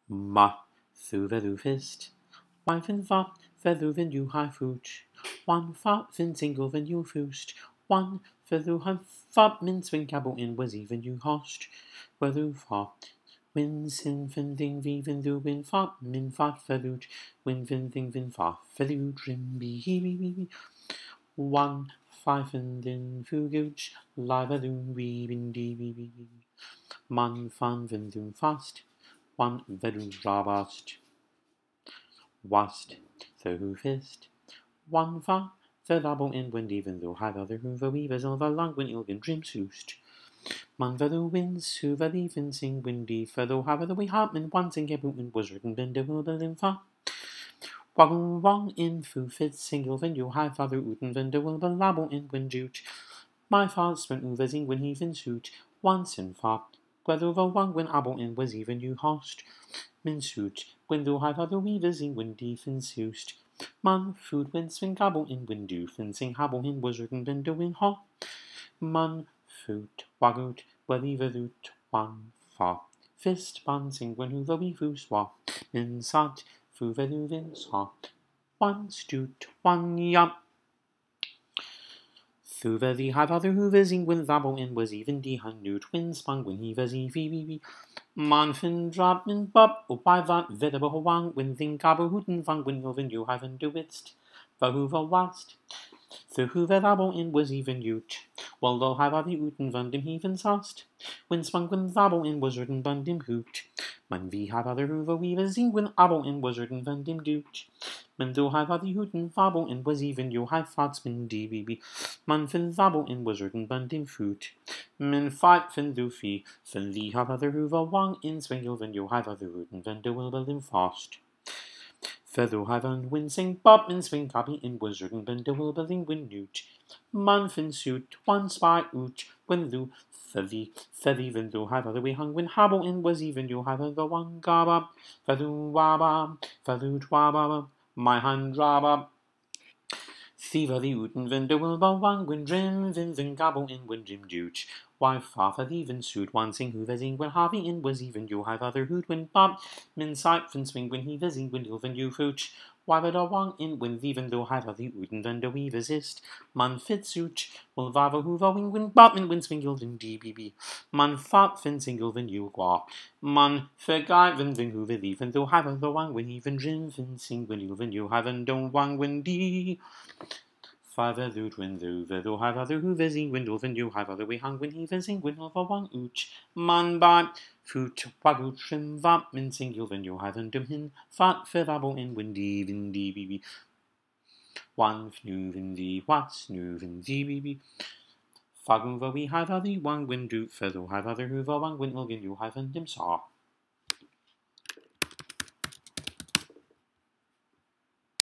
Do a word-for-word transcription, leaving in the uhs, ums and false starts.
Ma, thu vedu fist. One fin fa, vedu vin you high foot. One fa, fin single vin you fust. One vedu high fa, min swing cabo in was even you host. Vedu fa. Win sin fin thing vi vin du win fa, min fa vedu. Win fin thing vin fa, vedu trim be he be be. One five fin din fugooch, live a doom wee bin dee be be. Man fan vin doom fast. One vedu rabast. Wast, the hoofist. One fa, the double in wind even though have other hoover weavers over long when ilgen dream soust. Man vedu winds, hoover even sing windy, for though have the way hartman once in gebooten was written bend a hoover in fa. Waggle wong in foo fit single when you have father uten vende will be labo in wind jute. My father spent overs in when even suit, once in fa. Whether over one when abo in was even you host. Min suit, when do have other weavers in when defin soust. Man food when swing gabo in when do fencing habo in was written bend in ha. Man foot wagoot, well either loot one fa. Fist bouncing when hoover we foo swap. Min sat, foo vedu vin sa. One stoot, one yap. Thuver the have other hoovers in when thabo in was even the hundred twin spun when he was e v v v. Manfin drop min bop, or by that vedable wang when thing gabo hooten van when hoven you haven't do it. The hoover wast. The hoover thabo in was even ute. Well though have other uten van dim heaven sast. When spun when thabo in was written van dim hoot. Man vi have other hoover weavers in when abo in was written van dim doot. Men do have other hooten fabo in was even you have thoughts min d b b. Man fin thabo in was written van dim foot. Men fight fin do fee. Fin vi have other hoover wang in swingle when you have other hooten van do will lim fast. Feather have an wincing bob and swing copy in was written when do will lim win newt. Man fin suit one spy oot when do feathy feathy when do have other way hung when habo in was even you have other one gaba. Feather waba feather twaba. My hand raba. Thiva the uten vin de will wang when drim vin vin gabo in when jim dooch. Why father even suit one sing who vezing when harvey in was even you have other hoot when bob. Min sight fin swing when he vezing when il vin you fooch. Why would a wang in when even though have other uten vin de we vezist. Man fit such. Will vava hoover wing when bob min when swingle vin d b b. Man fat fin single vin you qua. Man forgot vin vin hoover even though have other wang when even drim vin sing when il vin you haven't don't wang when d. Father loot when do vedo have other who vezing windle when you have other way hung when he vezing windle for one ooch. Man bat foot wagoot trim vap min single when you have dum hin fat fevabo in windy windy bb. One fnu windy what snu windy bb. Fagun we have other one window feather have other who one windle when you have dim saw.